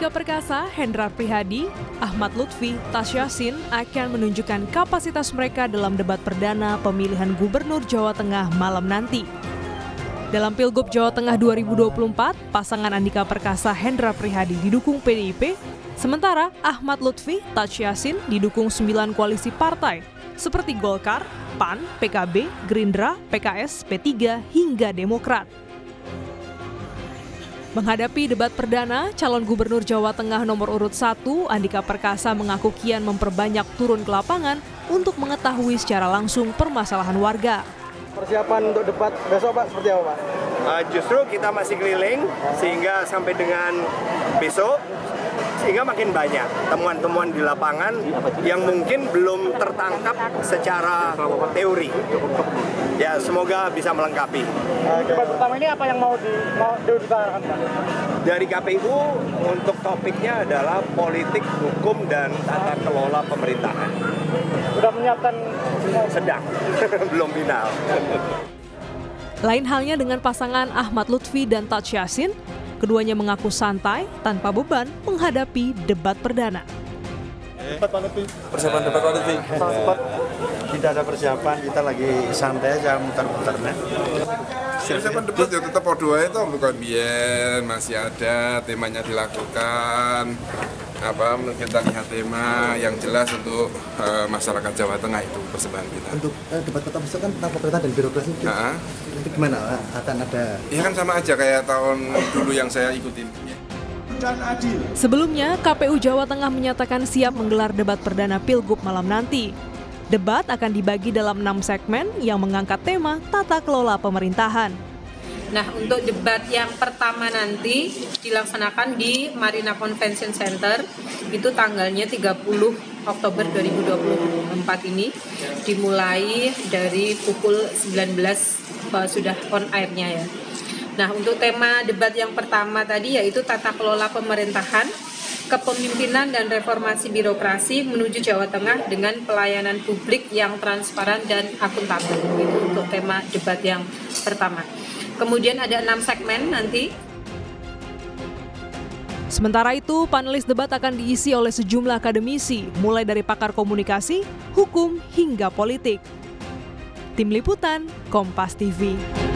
Andika Perkasa, Hendrar Prihadi, Ahmad Lutfi, Tas Yassin akan menunjukkan kapasitas mereka dalam debat perdana pemilihan Gubernur Jawa Tengah malam nanti. Dalam Pilgub Jawa Tengah 2024, pasangan Andika Perkasa, Hendrar Prihadi didukung PDIP, sementara Ahmad Lutfi, Tas Yassin didukung 9 koalisi partai seperti Golkar, PAN, PKB, Gerindra, PKS, P3, hingga Demokrat. Menghadapi debat perdana, calon gubernur Jawa Tengah nomor urut 1, Andika Perkasa mengaku kian memperbanyak turun ke lapangan untuk mengetahui secara langsung permasalahan warga. Persiapan untuk debat besok, Pak, seperti apa, Pak? Justru kita masih keliling, sehingga sampai dengan besok, sehingga makin banyak temuan-temuan di lapangan yang mungkin belum tertangkap secara teori. Ya, semoga bisa melengkapi. Debat pertama ini apa yang mau diutarakan, Pak? Dari KPU untuk topiknya adalah politik, hukum, dan tata kelola pemerintahan. Sudah menyiapkan Sedang, belum final. Lain halnya dengan pasangan Ahmad Lutfi dan Tas Yassin, keduanya mengaku santai tanpa beban menghadapi debat perdana. Persiapan debat Pak Lutfi. Tidak ada persiapan, kita lagi santai aja muter-muternya. Persiapan debat ya tetap podo itu bukan biar masih ada temanya dilakukan. Kita lihat tema yang jelas untuk masyarakat Jawa Tengah, itu persembahan kita. Untuk debat kota besar kan tentang pemerintah dan birokrasi. Itu gimana? Akan ada? Ya kan sama aja kayak tahun dulu yang saya ikutin. Sebelumnya, KPU Jawa Tengah menyatakan siap menggelar debat perdana Pilgub malam nanti. Debat akan dibagi dalam 6 segmen yang mengangkat tema tata kelola pemerintahan. Nah, untuk debat yang pertama nanti dilaksanakan di Marina Convention Center, itu tanggalnya 30 Oktober 2024 ini, dimulai dari pukul 19 sudah on air-nya ya. Nah, untuk tema debat yang pertama tadi yaitu tata kelola pemerintahan, kepemimpinan dan reformasi birokrasi menuju Jawa Tengah dengan pelayanan publik yang transparan dan akuntabel. Itu untuk tema debat yang pertama. Kemudian ada 6 segmen nanti. Sementara itu, panelis debat akan diisi oleh sejumlah akademisi, mulai dari pakar komunikasi, hukum, hingga politik. Tim Liputan, Kompas TV.